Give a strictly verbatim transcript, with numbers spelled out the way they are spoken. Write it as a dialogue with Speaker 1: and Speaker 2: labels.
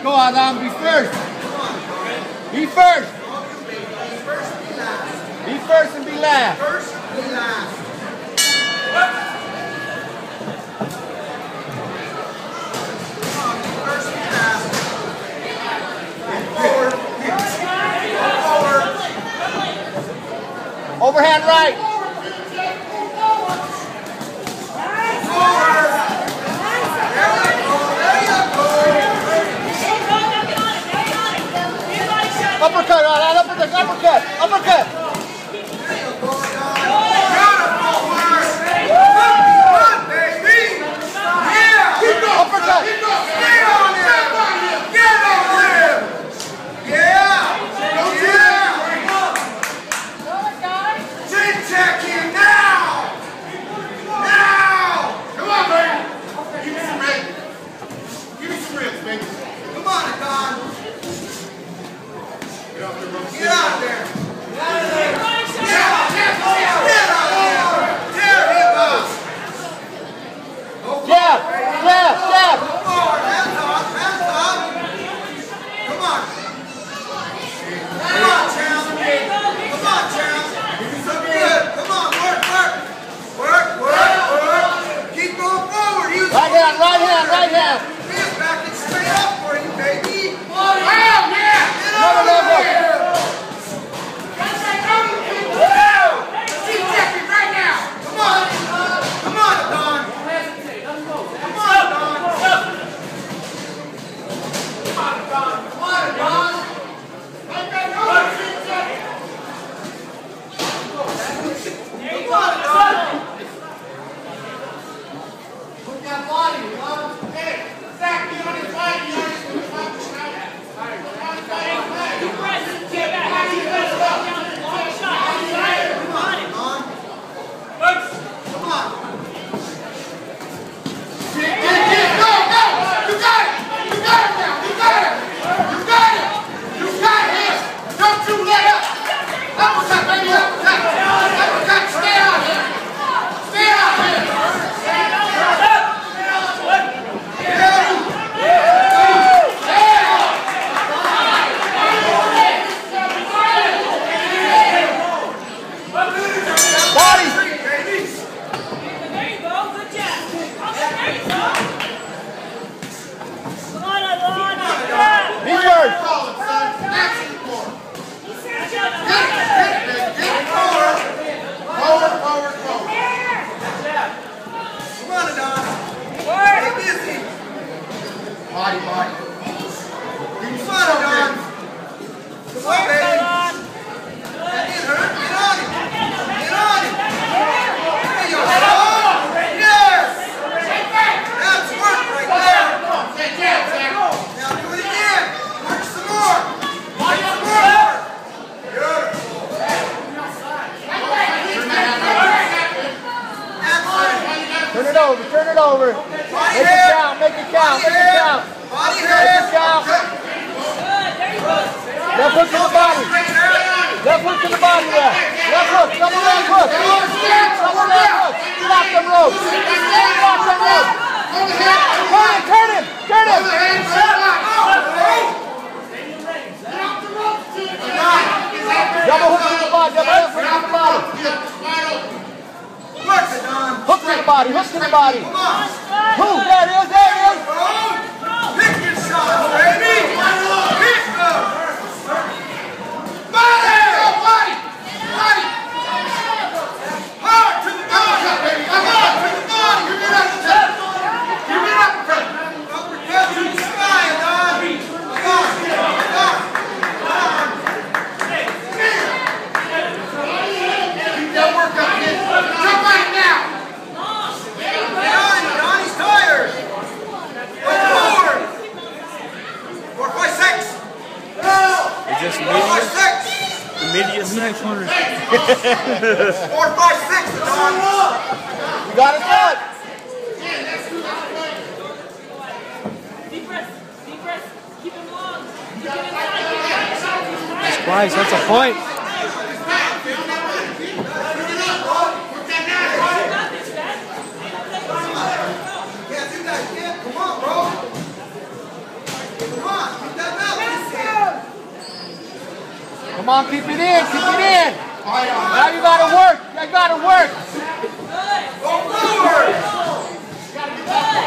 Speaker 1: Go, Adam, be first. Be first. Be first and be last.
Speaker 2: First, be last.
Speaker 1: Overhand right. Uppercut, all right, uppercut, uppercut, uppercut. Uppercut.
Speaker 2: Get out there! Get out there! Get out there! Tear him up!
Speaker 1: Jab! Jab! Jab!
Speaker 2: Go forward! Hands up! Hands up! Come on! Come on, champ! Come on, champ! So good! Come on! Work! Work! Work! Work! Work! Keep going forward! Use
Speaker 1: Right hand! Right hand! Right hand!
Speaker 2: hands back and straight up for you, baby!
Speaker 1: Oh, yeah! Another level!
Speaker 2: Body, body. Keep fun, Don. Come on, baby. Get hurt. Get on him. Get on him. There you go. Yes. That's work right there. Now do it again. Work some more. Work some more. Good.
Speaker 1: Turn it over. Turn it over. Make it count. Make it count. Make it count.
Speaker 2: Body
Speaker 1: Make it count. Left hook to the body. Left hook to the body there. Left hook. Double leg hook. Double leg hook. Lock them ropes. Lock them ropes. Turn him. Turn him. Turn him. Double hook to the body. Double hook to the body. Hook to the body. Hook to the body. Who? There it is. There it is.
Speaker 2: Pick your shots, baby. Pick them. Body. Body. Body. Hard to the body. Hard to the body. Give me that. Give me that. Uppercut to the spine, Don. Come on. Come on. Keep that work up, kid. Jump right now. Don, Don, he's tired. Go forward. Four, five, six.
Speaker 3: Is this
Speaker 2: Four, five, six.
Speaker 3: the media section?
Speaker 2: Four, five, six. Don.
Speaker 1: You got it done.
Speaker 4: Deep breath. Deep breath. Keep him long. Keep him inside.
Speaker 3: Splice, that's a point.
Speaker 2: Can't do that, kid. Come on, bro. Come on.
Speaker 1: Come on, keep it in, keep it in. Now you gotta work, you gotta work.
Speaker 2: Go forward.